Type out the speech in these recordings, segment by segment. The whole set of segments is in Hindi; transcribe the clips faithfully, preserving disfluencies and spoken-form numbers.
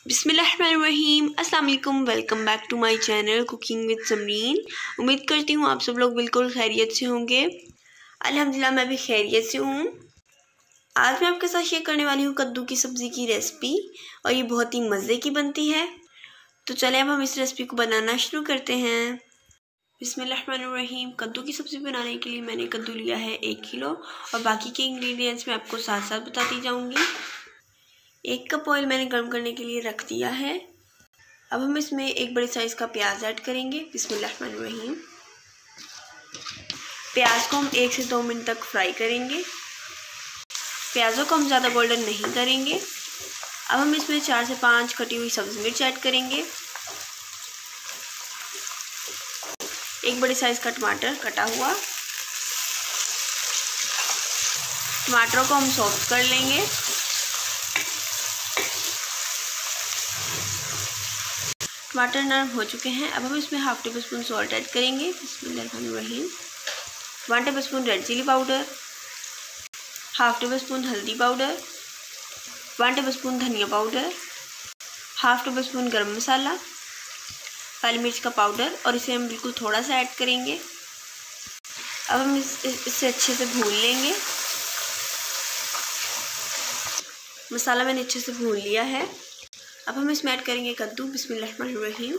बिस्मिल्लाहिर्रहमानिर्रहीम, अस्सलाम वालेकुम। Welcome back to my channel cooking with Samreen. उम्मीद करती हूँ आप सब लोग बिल्कुल खैरियत से होंगे। अल्हम्दुलिल्लाह मैं भी खैरियत से हूँ। आज मैं आपके साथ शेयर करने वाली हूँ कद्दू की सब्ज़ी की रेसिपी, और ये बहुत ही मज़े की बनती है। तो चले अब हम इस रेसिपी को बनाना शुरू करते हैं। बिस्मिल्लाहिर्रहमानिर्रहीम। कद्दू की सब्ज़ी बनाने के लिए मैंने कद्दू लिया है एक किलो, और बाकी के इंग्रेडिएंट्स मैं आपको साथ साथ बताती जाऊँगी। एक कप ऑयल मैंने गर्म करने के लिए रख दिया है। अब हम इसमें एक बड़े साइज़ का प्याज ऐड करेंगे। बिस्मिल्लाहिर्रहमानिर्रहीम। प्याज को हम एक से दो मिनट तक फ्राई करेंगे। प्याज़ों को हम ज़्यादा गोल्डन नहीं करेंगे। अब हम इसमें चार से पाँच कटी हुई सब्ज़ी मिर्च ऐड करेंगे। एक बड़े साइज़ का टमाटर कटा हुआ। टमाटरों को हम सॉफ्ट कर लेंगे। टमाटर नरम हो चुके हैं। अब हम इसमें half tablespoon salt add करेंगे। बिस्मिल्लाहिर्रहमानिर्रहीम। One tablespoon red chilli powder, half tablespoon हल्दी पाउडर, वन टेबल स्पून धनिया powder, half tablespoon garam masala, काली मिर्च का पाउडर, और इसे हम बिल्कुल थोड़ा सा ऐड करेंगे। अब हम इस, इसे अच्छे से भून लेंगे। मसाला मैंने अच्छे से भून लिया है। अब हम इसमें ऐड करेंगे कद्दू। बिस्मिल्लाहिर्रहमानिर्रहीम।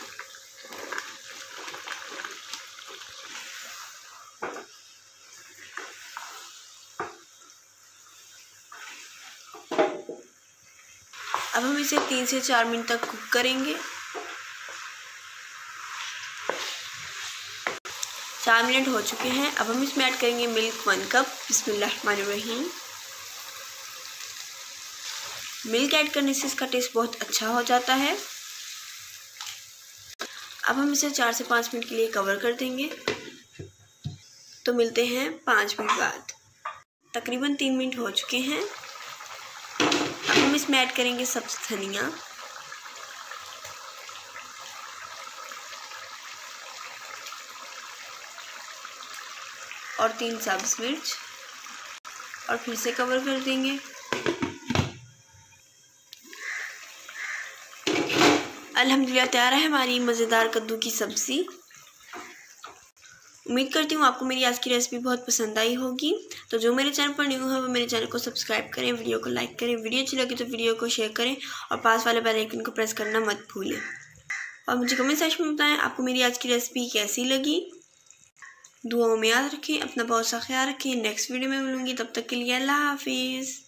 अब हम इसे तीन से चार मिनट तक कुक करेंगे। चार मिनट हो चुके हैं। अब हम इसमें ऐड करेंगे मिल्क वन कप। बिस्मिल्लाहिर्रहमानिर्रहीम। मिल्क ऐड करने से इसका टेस्ट बहुत अच्छा हो जाता है। अब हम इसे चार से पाँच मिनट के लिए कवर कर देंगे। तो मिलते हैं पाँच मिनट बाद। तकरीबन तीन मिनट हो चुके हैं। अब हम इसमें ऐड करेंगे सब्ज़ धनिया, और तीन सब्ज़ मिर्च, और फिर से कवर कर देंगे। अल्हम्दुलिल्लाह तैयार है हमारी मज़ेदार कद्दू की सब्ज़ी। उम्मीद करती हूँ आपको मेरी आज की रेसिपी बहुत पसंद आई होगी। तो जो मेरे चैनल पर न्यू है वो मेरे चैनल को सब्सक्राइब करें, वीडियो को लाइक करें, वीडियो अच्छी लगे तो वीडियो को शेयर करें, और पास वाले बेल आइकन को प्रेस करना मत भूलें। और मुझे कमेंट सेक्शन में बताएं आपको मेरी आज की रेसिपी कैसी लगी। दुआओं में याद रखें, अपना बहुत सा ख्याल रखें। नेक्स्ट वीडियो में मिलूँगी, तब तक के लिए अल्लाह हाफिज़।